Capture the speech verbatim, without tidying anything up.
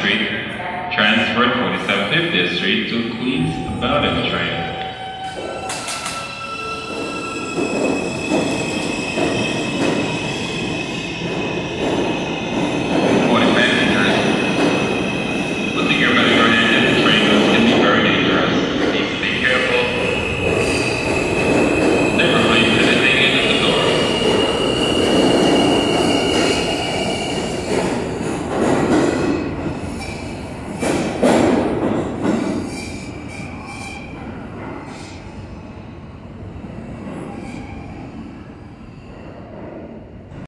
Street transferred forty-seven fiftieth Street to Queens Bottom train.